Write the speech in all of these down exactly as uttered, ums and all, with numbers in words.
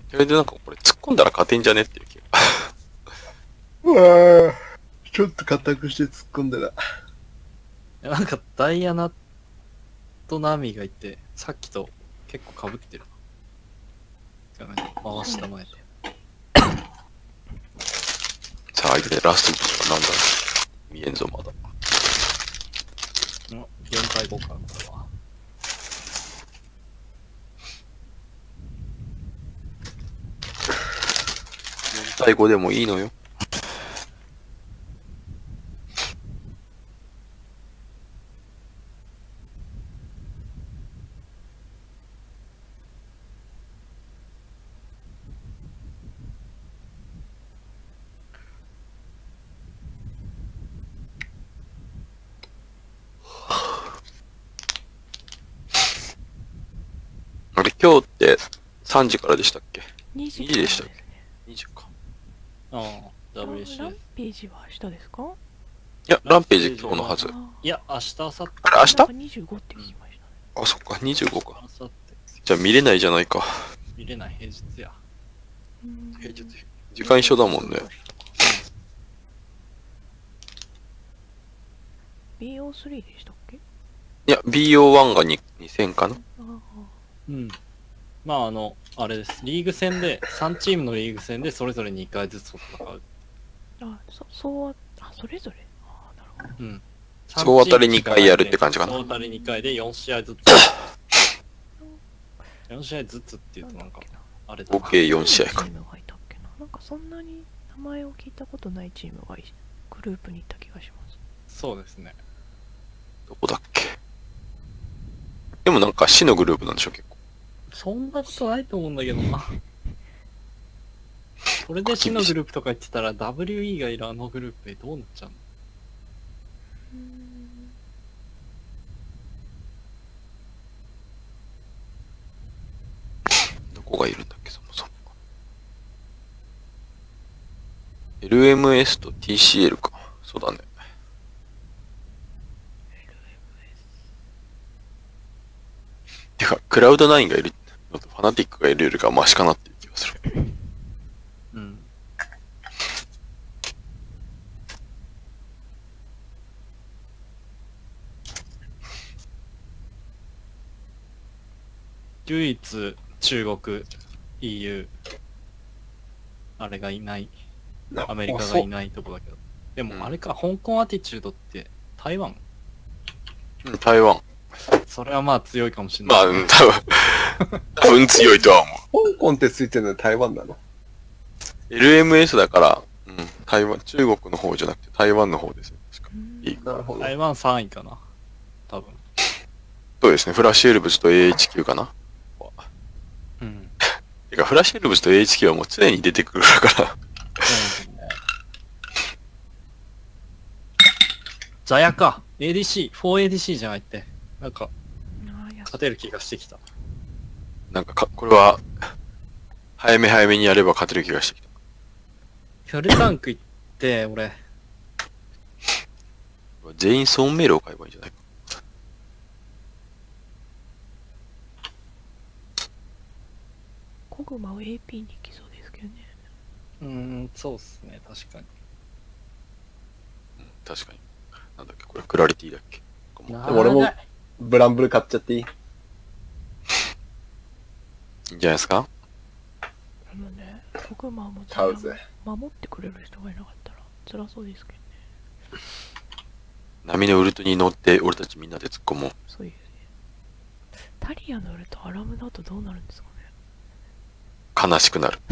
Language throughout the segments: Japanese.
それでなんかこれ突っ込んだら勝てんじゃねっていう気が。 うわちょっと固くして突っ込んでた。 いやなんかダイアナとナミがいて、さっきと結構被ってるな。回した前で。 さあ、相手でラスト一匹はなんだ見えんぞ、まだ。 よん対ごか、これは。 よん対ごでもいいのよ。あれ、今日ってさんじからでしたっけ？ に 時にじでしたっけですね。 にじか。 ああ、 あダブリューシーラン。ページは明日ですか？ いや、ランページ今日のはず。 あいや、明日、明後日。 あれ、明日なんかにじゅうごって聞きましたね。 あ、そっか、にじゅうごか。 明後日。 じゃあ見れないじゃないか。 見れない平日や。 うん平日、時間一緒だもんね。 ビーオースリー でしたっけ？ いや、ビーオーワン がににせんかな。 ああ。 うん。まあ、あの、あれです。リーグ戦で、さんチームのリーグ戦でそれぞれにかいずつ戦う。 あ、そ、そうは、あ、それぞれ。ああ、なるほど。 うん。 総当たりにかいやるって感じかな総当たりにかいでよん試合ずつ。よん試合ずつっていうとなんか、あれだな。 合計よん試合かチームがいたっけな。なんかそんなに名前を聞いたことないチームがいグループに行った気がします。 そうですね。 どこだっけ。でもなんか死のグループなんでしょ、結構。 そんなことないと思うんだけどな。それで死のグループとか言ってたら ダブリューイー がいるあのグループでどうなっちゃうの？ うーん。 どこがいるんだっけ、そもそも。エルエムエス と ティーシーエル か。そうだね。てか、クラウドナインがいるのとファナティックがいるよりかはマシかなっていう気がする。 うん。唯一中国、イーユー、あれがいない、アメリカがいないとこだけど。でうんもあれか、香港アティチュードって台湾？ うん、台湾。 それはまあ強いかもしれまあ、 ない。 うん、多分、多分強いとは思う。 香港ってついてるのは台湾なの？ エルエムエス だから、うん、台湾、中国の方じゃなくて台湾の方ですね。確かいい。 なるほど。 台湾さんいかな。多分。 そうですね、フラッシュエルブズと エーエイチキュー かな。 うん。 てか、フラッシュエルブズと エーエイチキュー はもう常に出てくるから。 そうですね。ザヤか。エーディーシー、フォーエーディーシー じゃないって。なんか、 ああ、いや、 勝てる気がしてきた。 なんかか、これは、早め早めにやれば勝てる気がしてきた。 フルタンク行って、俺、 全員ソーンメールを買えばいいんじゃないか。 コグマを エーピー に来そうですけどね。 うーん、そうっすね、確かに。 確かに。なんだっけ、これクラリティだっけ。 なでも俺もブランブル買っちゃっていい？ いいんじゃないですか。 でもね、コグマも買うぜ。 守ってくれる人がいなかったら辛そうですけどね。 波のウルトに乗って俺たちみんなで突っ込もう。 そういうね。タリアのウルトアラムだとどうなるんですかね。 悲しくなる。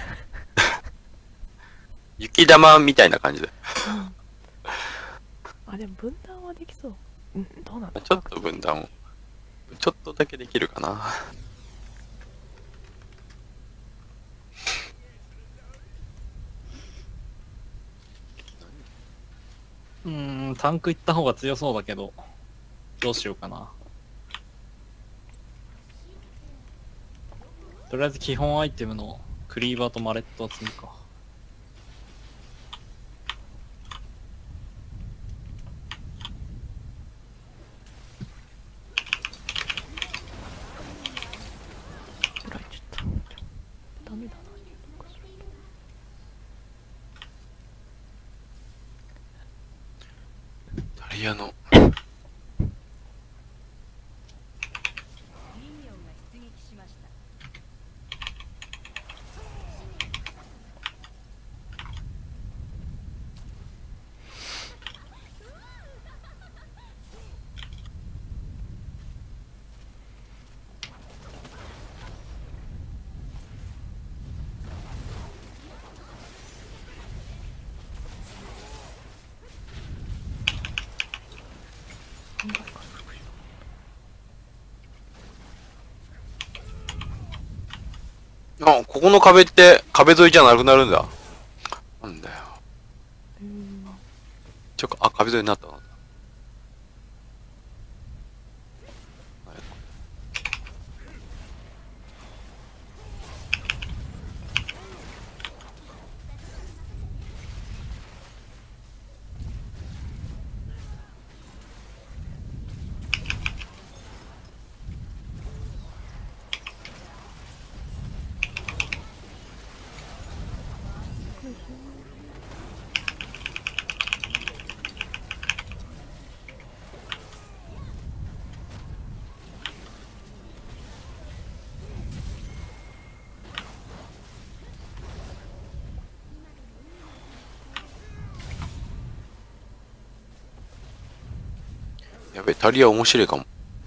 雪玉みたいな感じで。 うんあ、でも分断はできそう。うん、どうなんだちょっと分断を。ちょっとだけできるかな。 うーん、タンク行った方が強そうだけど、どうしようかな。とりあえず基本アイテムのクリーバーとマレットは積むか。 取られちゃった。ダメだ。 リアの。あ、ここの壁って壁沿いじゃなくなるんだ。なんだよ。 うんちょっと、あ、壁沿いになったな。やべ、タリア面白いかも。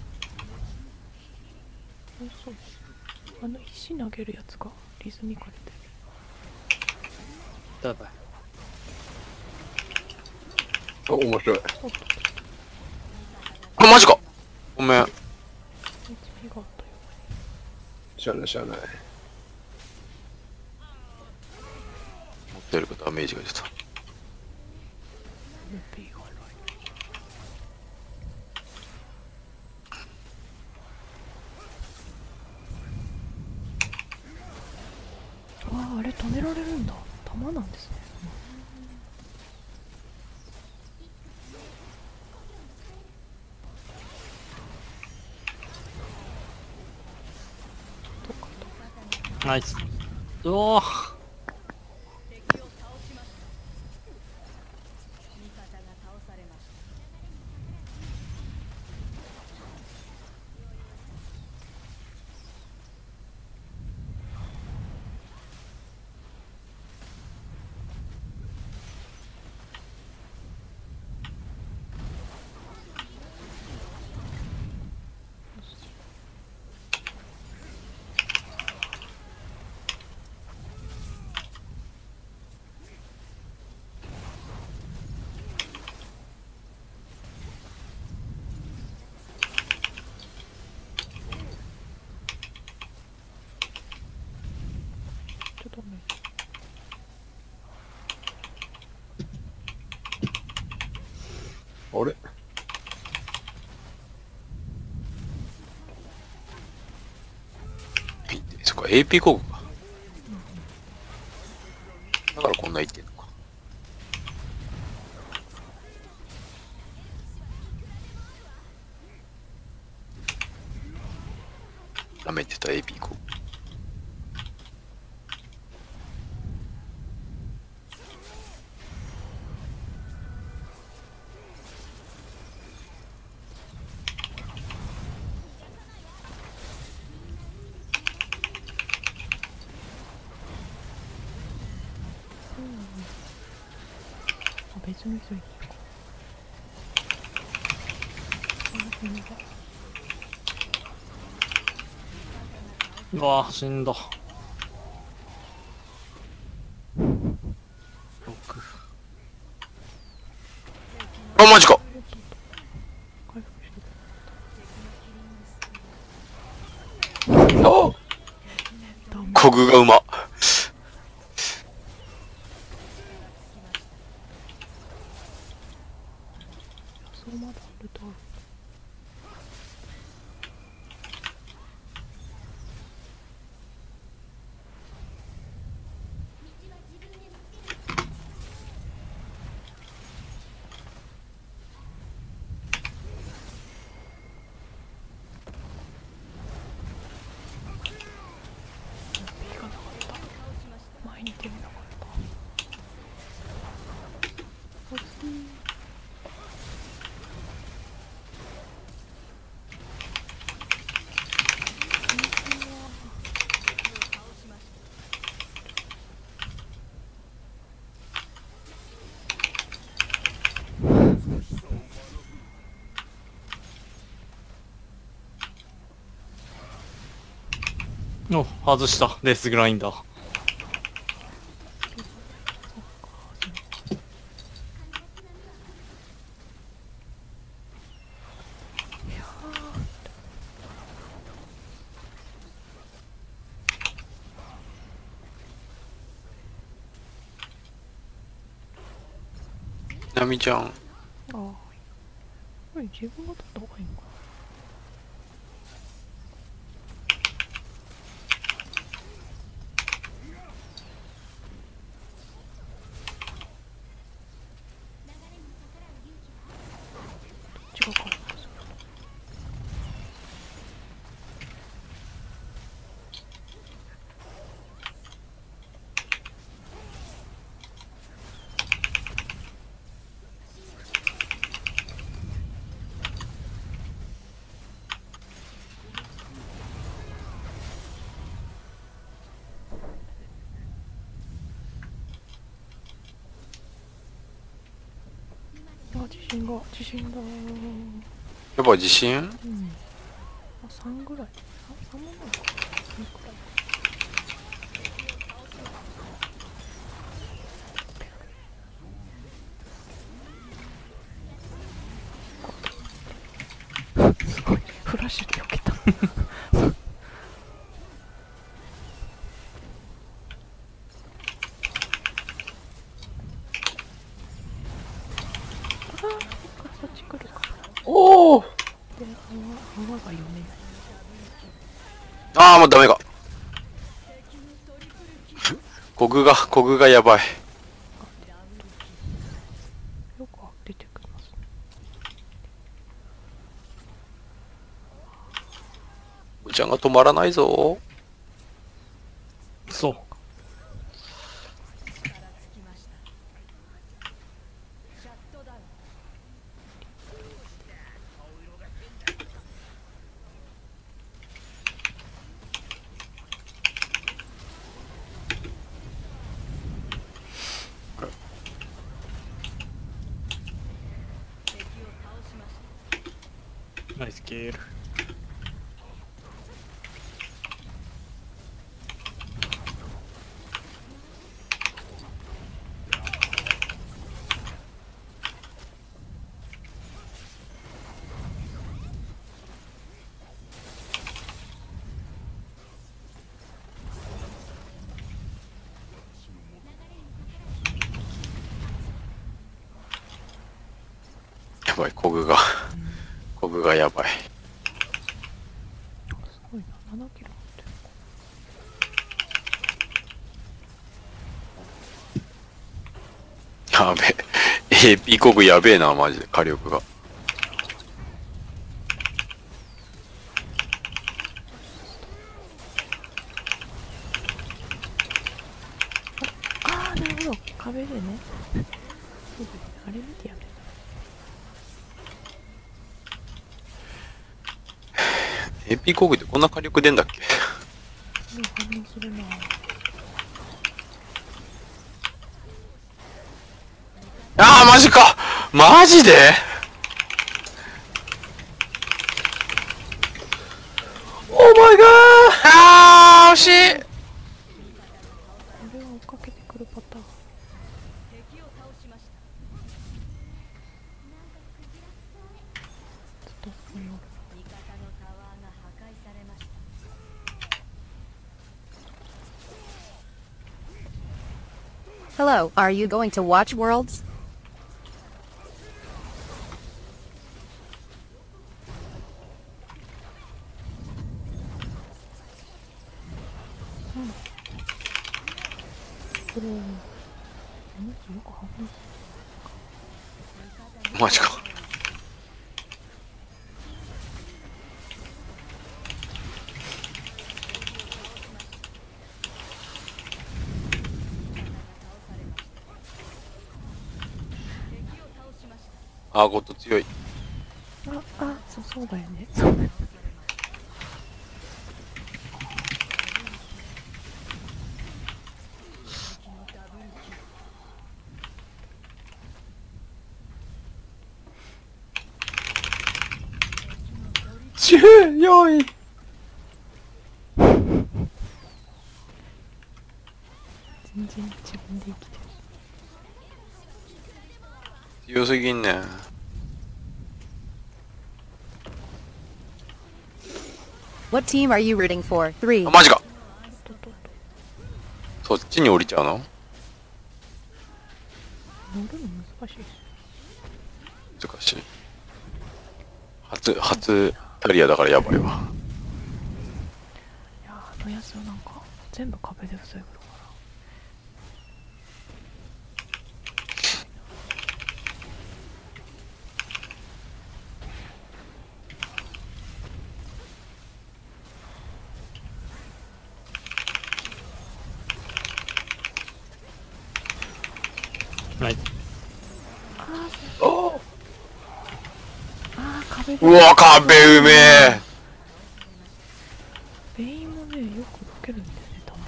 そうそうあの石投げるやつがリズミカルでやばい。 あ、面白い。 あ、マジかごめん。 エイチピー があったよしゃあないしゃあない。 持ってるダメージが出た。 エムピー がないあああれ止められるんだ弾なんですねどっかとナイス。うおー。 ちょっとねあれそっか、エーピー 広告か。だからこんな言ってんのか。舐めてた エーピー 広告。 あ別の人いるかあこんにちはうわー、死んだ。ろく。 あ、マジか回復してあダメコグがうま。 そうまだあるとあるピーがなかったお、外した。レースグラインダー。 なみちゃん。 ああ、これ自分が取った方がいいのかな。違うか。あ、地震が、地震だ。 やっぱ地震？ うん。あ、さんぐらい。あ、さんもないか。さんくらい。すごい。フラッシュで避けた。ああ、そっか、そっち来るか。 おお。 で、泡、泡が読めない。 ああ、もうダメか。コグが、コグがやばい。 よく出てくりますね。 おちゃんが止まらないぞ。 そう。ナイスケール。 やばい、コグが。コグがやばい。 すごいな、ななキロ持ってる。 やべえ。エーピー コグやべえな、マジで、火力が。 ああ、なるほど。壁でね。そうですね。あれ見てやめる。 エーピー コグってこんな火力出んだっけ？ でも反応するな。 ああ、マジか！マジで？オーマイガー！あー、惜しい！ これは追っかけてくるパターン。ずっとそこにおる。 Hello, are you going to watch Worlds? これ、うんよく反応すマジか。あー、ゴッド強い。 る。あ、あ、そう、そうだよね。そうだよ。 じゅうよんい。 全然自分で生きてる。 強すぎんねん。 What team are you rooting for? あ、 Three. マジか。 とととそっちに降りちゃうの？ 乗るの難しいです。 難しい。初、初タリアだからやばいわ。 いやー、あのやつはなんか全部壁で防ぐのかはい。 おあー、壁で。 うわ、壁うめえ。 ベインもね、よく溶けるんだよね、たま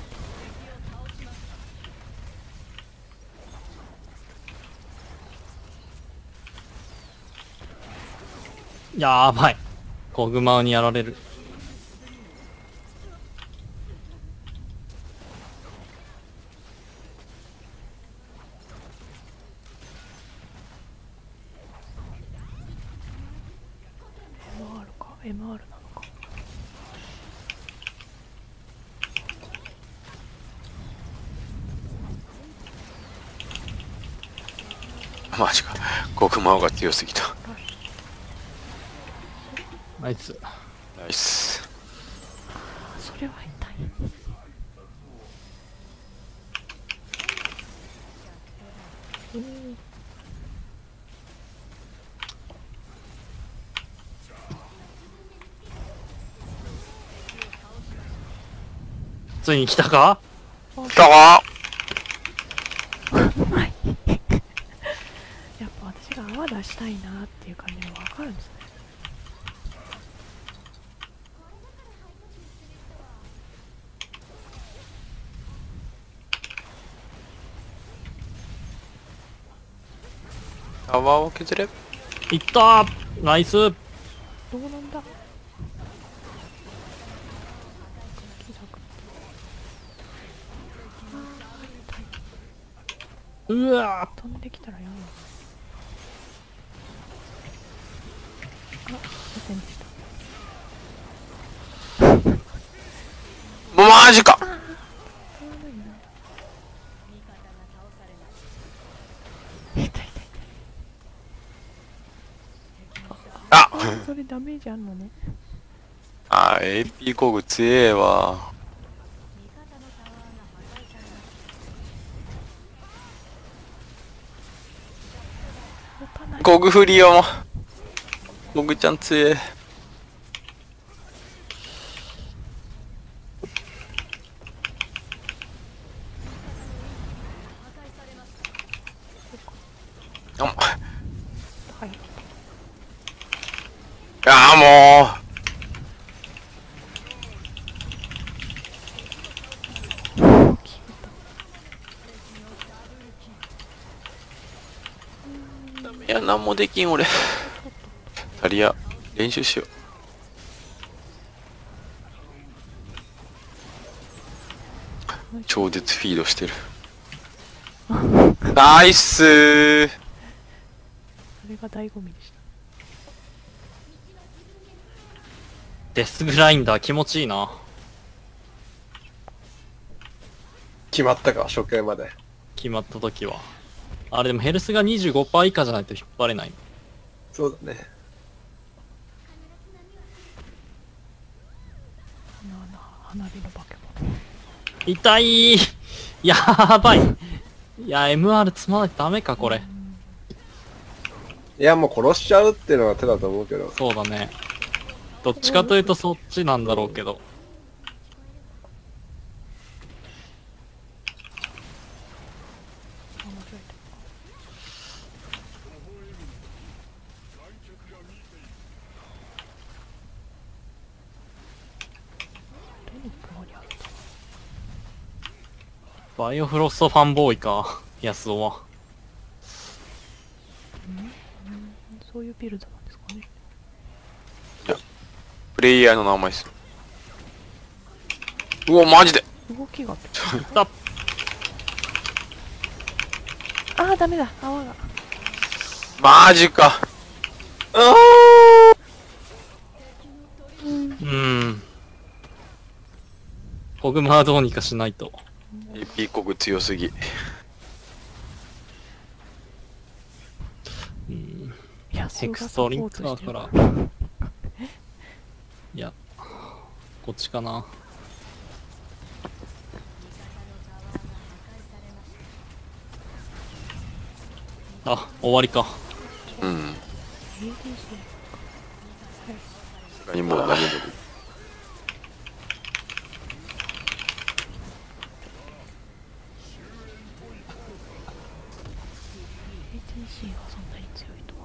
に。 やばい。コグマにやられる。 エムアール か、エムアール なのか。 マジか。コグマオが強すぎた。 ナイス。 ナイス。 あー、それは痛い。うーん。 ついに来たか？ 来たか？ うまい。やっぱ私が泡出したいなっていう感じがわかるんですね。 タワーを削れ。 いったー。ナイス。 どうなんだ。 うわ飛んできたらやばい。あ、すいませんでした。 マジか。 あー、飛ばないな。痛い痛い痛い。 ああ、それダメージあんのね。 あ、エーピー 工具強えわ。 持たない。 工具振りよ。工具ちゃん強え。あ、 はい。 ああ、も消えう。ダメや、なんもできん俺。タリア、練習しよう。超絶フィードしてる。ナイスー。 それが醍醐味でした。 デスグラインダー気持ちいいな。 決まったか、初回まで。 決まった時は。あれでもヘルスが にじゅうごパーセント 以下じゃないと引っ張れない。 そうだね。 花火の化け物。 痛いー。やばい。いや、エムアール 積まないとダメか、これ。 いや、もう殺しちゃうっていうのが手だと思うけど。 そうだね。どっちかというとそっちなんだろうけど。バイオフロストファンボーイか、安尾は。 そういうビルドなんですかね。 プレイヤーの名前っすよ。うわ、マジで。 動きが。 だあーダメだ泡が。 マジか。あうーん。ホグマはどうにかしないと。 ー エーピー 国強すぎ。 うん。 いやテクストリンカーから。いや、こっちかな。あ、終わりか。 うん。 エーディーシー何も何も。 エーティーシー がそんなに強いとは。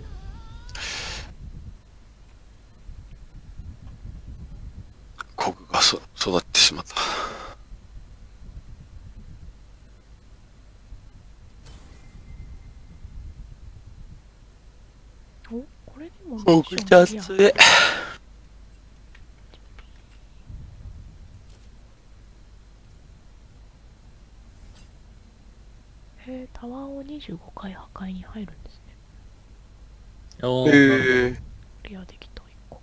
国がそ育ってしまった。 お、これでも国じゃ強え。 へー、タワーをにじゅうごかい破壊に入るんですね。 おー、 へえ。 クリアできたいっこ。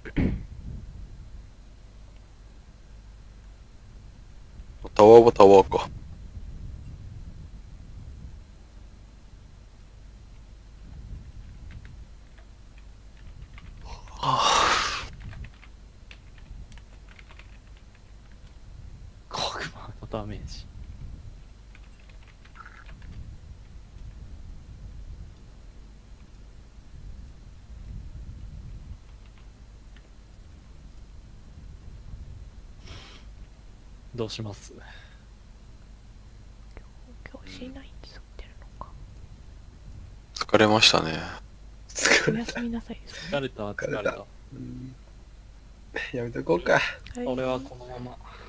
タワーはタワーか。 ホグマのダメージ。どうします？ 今日 シーナイン 作ってるのか。 疲れましたね。 おやすみなさいですね。 疲れた、疲れた。 うんやめとこうか。 はい俺はこのまま。